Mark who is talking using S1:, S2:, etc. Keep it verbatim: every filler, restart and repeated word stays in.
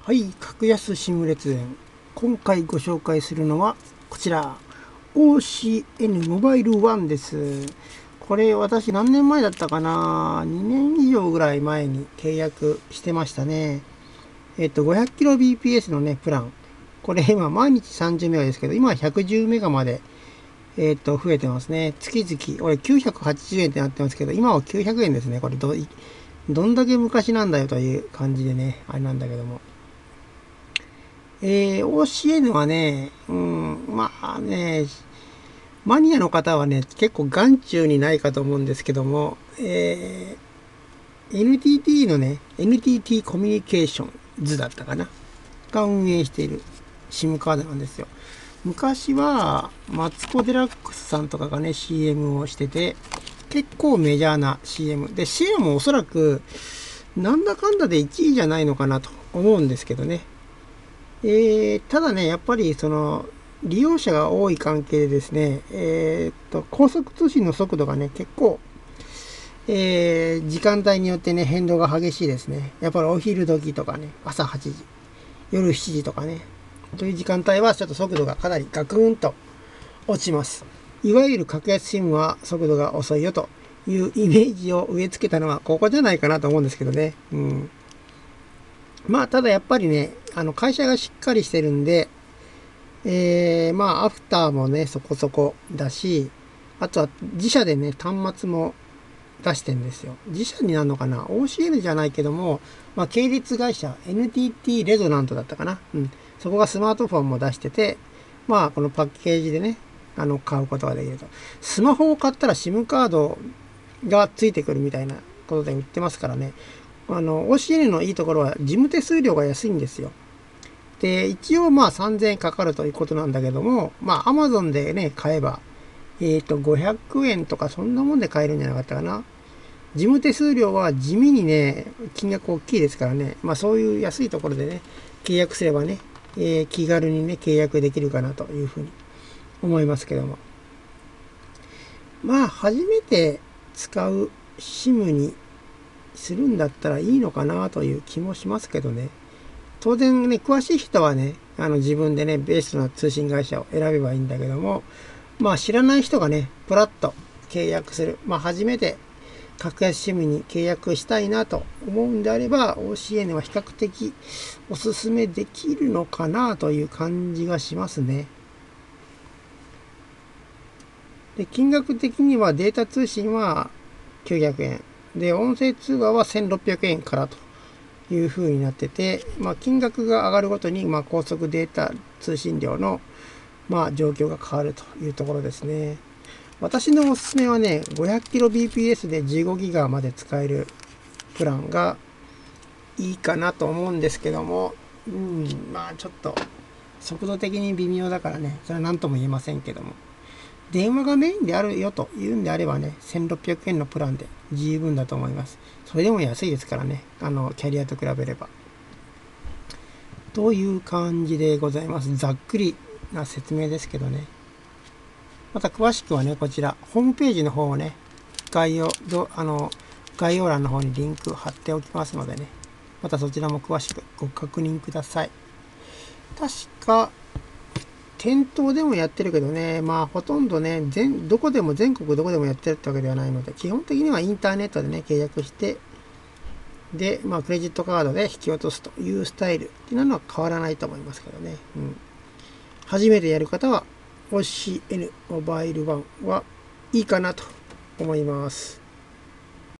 S1: はい、格安シム列伝。今回ご紹介するのはこちら オーシーエヌ モバイルワンです。これ私何年前だったかな、にねん以上ぐらい前に契約してましたね。えっと ごひゃくキロビーピーエス のねプラン、これ今毎日さんじゅうメガですけど、今はひゃくじゅうメガまでえっと増えてますね。月々俺きゅうひゃくはちじゅうえんってなってますけど、今はきゅうひゃくえんですね。これどどんだけ昔なんだよという感じでね、あれなんだけども。えー、オーシーエヌ はね、うん、まあね、マニアの方はね、結構眼中にないかと思うんですけども、えー、エヌティーティー のね、エヌティーティー コミュニケーションズだったかなが運営している SIM カードなんですよ。昔は、マツコ・デラックスさんとかがね、シーエム をしてて、結構メジャーな シーエム。で、シェアもおそらく、なんだかんだでいちいじゃないのかなと思うんですけどね。えー、ただね、やっぱりその利用者が多い関係でですね、えー、っと高速通信の速度がね結構、えー、時間帯によってね変動が激しいですね。やっぱりお昼時とかね、朝はちじ、夜しちじとかね、という時間帯はちょっと速度がかなりガクンと落ちます。いわゆる格安シムは速度が遅いよというイメージを植え付けたのはここじゃないかなと思うんですけどね。うん。まあただやっぱりね、あの会社がしっかりしてるんで、えー、まあアフターもねそこそこだし、あとは自社でね端末も出してんですよ。自社になるのかな、 オーシーエヌ じゃないけども、まあ系列会社 エヌティーティー レゾナントだったかな、うん、そこがスマートフォンも出してて、まあこのパッケージでねあの買うことができると。スマホを買ったら SIM カードがついてくるみたいなことで売ってますからね。あの オーシーエヌ のいいところは事務手数料が安いんですよ。で、一応まあさんぜんえんかかるということなんだけども、まあ Amazon でね、買えば、えっと、ごひゃくえんとかそんなもんで買えるんじゃなかったかな。事務手数料は地味にね、金額大きいですからね、まあそういう安いところでね、契約すればね、えー、気軽にね、契約できるかなというふうに思いますけども。まあ、初めて使う SIM にするんだったらいいのかなという気もしますけどね。当然ね、詳しい人はね、あの自分でね、ベストな通信会社を選べばいいんだけども、まあ知らない人がね、プラッと契約する。まあ初めて格安 SIM に契約したいなと思うんであれば、オーシーエヌ は比較的おすすめできるのかなという感じがしますね。で、金額的にはデータ通信はきゅうひゃくえん。で、音声通話はせんろっぴゃくえんからという風になってて、まあ、金額が上がるごとに、まあ、高速データ通信量の、まあ、状況が変わるというところですね。私のおすすめはね、ごひゃくキロビーピーエス でじゅうごギガまで使えるプランがいいかなと思うんですけども、うん、まあちょっと速度的に微妙だからね、それは何とも言えませんけども。電話がメインであるよというんであればね、せんろっぴゃくえんのプランで十分だと思います。それでも安いですからね、あの、キャリアと比べれば。という感じでございます。ざっくりな説明ですけどね。また詳しくはね、こちら、ホームページの方をね、概要、あの、概要欄の方にリンク貼っておきますのでね、またそちらも詳しくご確認ください。確か、店頭でもやってるけどね、まあほとんどね、全、どこでも全国どこでもやってるってわけではないので、基本的にはインターネットでね、契約して、で、まあクレジットカードで引き落とすというスタイルっていうのは変わらないと思いますけどね。うん。初めてやる方は オーシーエヌ モバイルワンはいいかなと思います。